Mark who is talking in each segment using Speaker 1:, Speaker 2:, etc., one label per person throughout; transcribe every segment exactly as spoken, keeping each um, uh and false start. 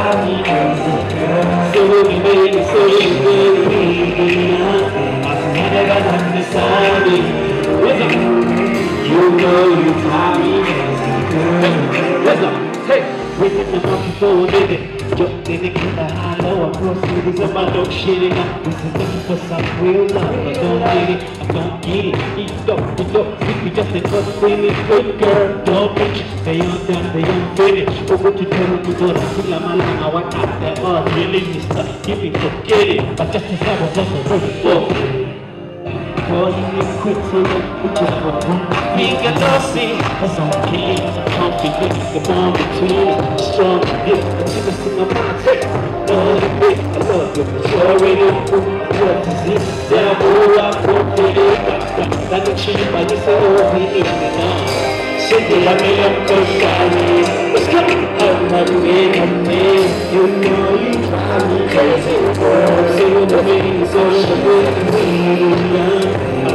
Speaker 1: drive me crazy, girl. So you made me, so you made me nothing. I never understand it. Listen, you know you drive me crazy, girl. Listen, hey, within the monkey for a minute. Jumped in the killer high low, I cross cities of my dog shitting up. This is looking for some real love, I don't get it, I don't get it. Eat up, eat up, think we just another thing is good girl. Don't bitch, they on done, they on finish. But what you tell me, God, I feel like my line, I want out that earth, really mister. Give me, forget it, but just as I was just a very fuck. Girl, you need quit to look, we just want one finger lossy. That's okay, I can't forget the bond between us. Strong, yeah, I think it's in my mind. No, you wait, I love you, but you already know what to see. Then I go out, won't get it. That the cheap, I just say, oh, we need it now. City, I made up for shiny. It's coming out, my man, my man. You know you drive me crazy, girl. So you know me, so you know me.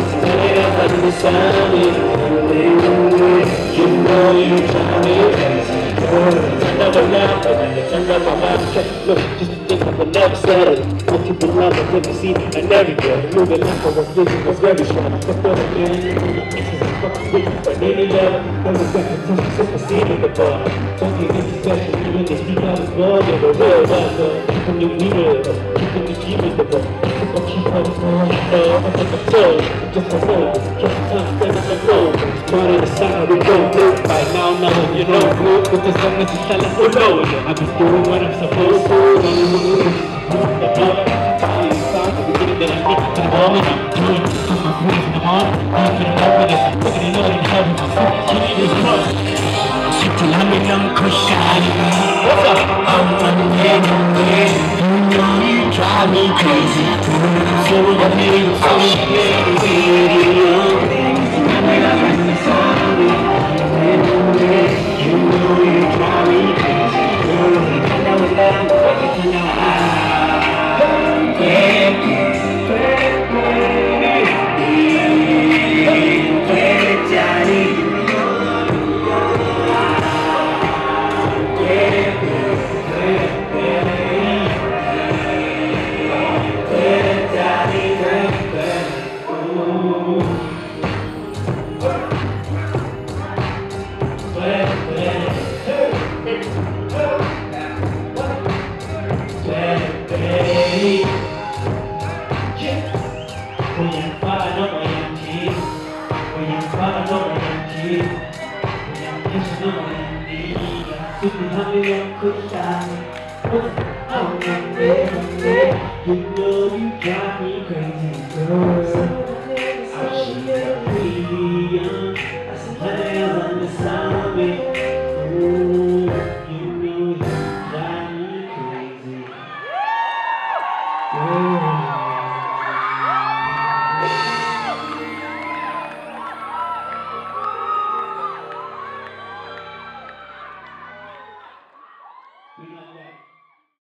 Speaker 1: Understand it, you know you drive me crazy, girl. Never now, but I turn up my mind. Look, just to think of another Saturday. What people love, I never see, and everywhere. Moving like I was vision was very strong. That's what I'm doing. But any level, I was back to touch the superseding the bar. Talking intercession, even the speak out is born. You're the real one, keeping you real, keeping you keeping the bar. Keep on going, I'm like a toe, just a roll, just a time, stand up and roll. Part of the sound, we go through. By now, now, you know, good with the song that you tell us, oh no, I've been doing what I'm supposed to. Only one who is the dollar. I start to begin that I need to the moment. I'm doing it, put my praise in the heart. I'm feeling happiness, look at it, know that you have it. You need this trust. People, I'm in Uncle Shiny. What's up? I'm running in the way. You know you drive me crazy. So I need so crazy. I'm in the sound. You know you drive me crazy. I know it's love, but you know I. Yeah. You know you drive me crazy, girl.